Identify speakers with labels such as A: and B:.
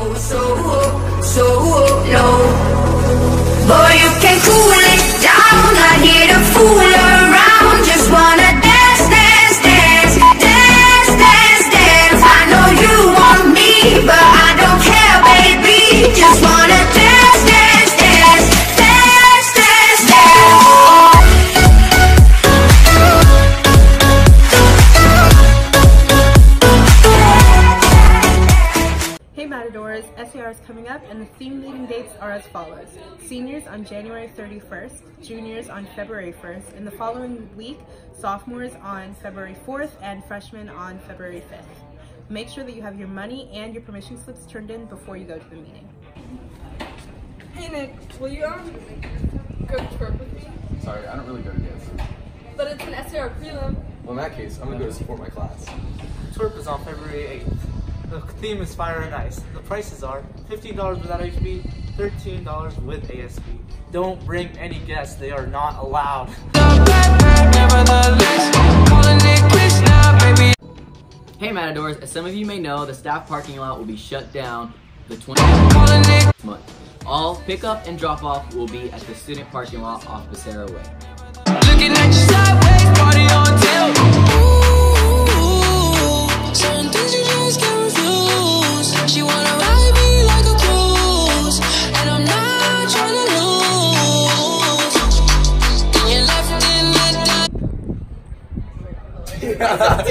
A: so low. Boy, you can cool it down. Not here to fool around. Just wanna dance, dance, dance, dance, dance, dance. I know you want me, but I don't care, baby. Just wanna dance, dance, dance, dance, dance, dance.
B: Hey Matadors, SAR is coming up and the theme meeting dates are as follows. Seniors on January 31st, juniors on February 1st, and the following week, sophomores on February 4th and freshmen on February 5th. Make sure that you have your money and your permission slips turned in before you go to the meeting.
C: Hey Nick, will you go to Twirp with me?
D: Sorry, I don't really go to dance.
C: But it's an SAR prelim.
D: Well, in that case, I'm gonna go to support my class.
E: Twirp is on February 8th. The theme is Fire and Ice. The prices are $15 without HB, $13 with ASB. Don't bring any guests, they are not allowed.
F: Hey Matadors, as some of you may know, the staff parking lot will be shut down the 20th month. All pickup and drop off will be at the student parking lot off Becerra Way.
G: Looking at you sideways, party on tilt. Certain things you just can't refuse. She wanna ride me like a cruise, and I'm not trying to lose. Then you left in the dark.